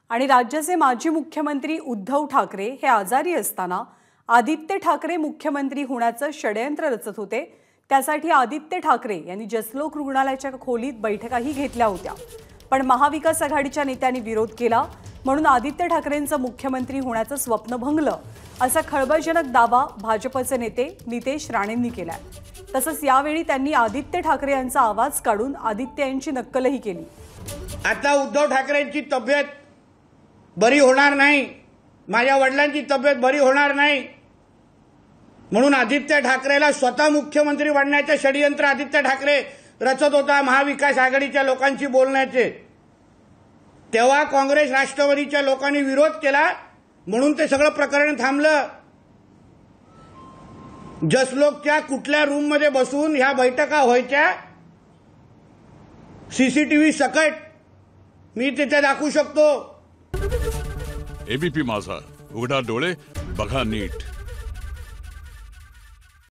आणि राज्याचे माजी मुख्यमंत्री उद्धव ठाकरे हे आजारी असताना आदित्य ठाकरे मुख्यमंत्री होण्याचं षडयंत्र रचत होते। त्यासाठी आदित्य ठाकरे यांनी जसलोक रुग्णालयाच्या खोलीत बैठकाही घेतल्या होत्या, पण महाविकास आघाडीच्या नेत्यांनी विरोध केला, म्हणून आदित्य ठाकरेंचं मुख्यमंत्री होण्याचं स्वप्न भंगलं असा खळबळजनक दावा भाजपचे नेते नितेश राणेंनी केलाय। तसंच यावेळी त्यांनी आदित्य ठाकरे यांचा आवाज काढून आदित्य यांची नक्कलही केली। आता उद्धव ठाकरेंची तब्येत बरी होणार नाही, माझ्या वडिलांची तब्येत बरी होणार नाही, म्हणून आदित्य ठाकरेला स्वतः मुख्यमंत्री बनण्याचे षडयंत्र आदित्य ठाकरे रचत होता महाविकास आघाडीच्या लोकांशी बोलण्याचे। तेव्हा काँग्रेस राष्ट्रवादीच्या लोकांनी विरोध केला, म्हणून ते सगळं प्रकरण थांबलं। जसलोकच्या कुठल्या रूममध्ये बसून ह्या बैठका व्हायच्या सीसीटीव्ही सकट मी तिथे दाखवू शकतो। एबीपी माझा, उघडा डोळे बघा नीट।